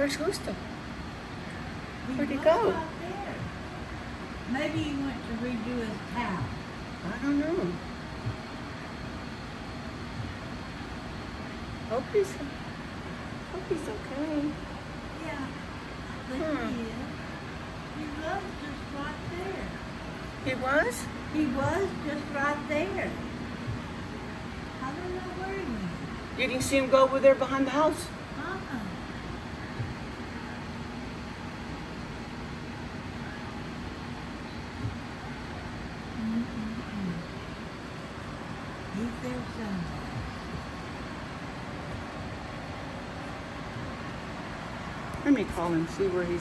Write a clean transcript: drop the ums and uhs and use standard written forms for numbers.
Where's Gusto? Where'd he was go? out there. Maybe he went to redo his house. I don't know. Hope he's okay. Yeah, I think he is. He was just right there. He was? He was just right there. I don't know where he went. You didn't see him go over there behind the house? Uh-uh. He's there somewhere. Let me call him, see where he's